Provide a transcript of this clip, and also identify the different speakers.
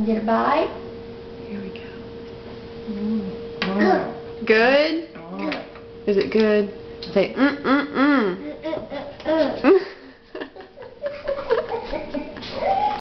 Speaker 1: get a bite?
Speaker 2: Here we go.
Speaker 1: Good? Is it good? Say,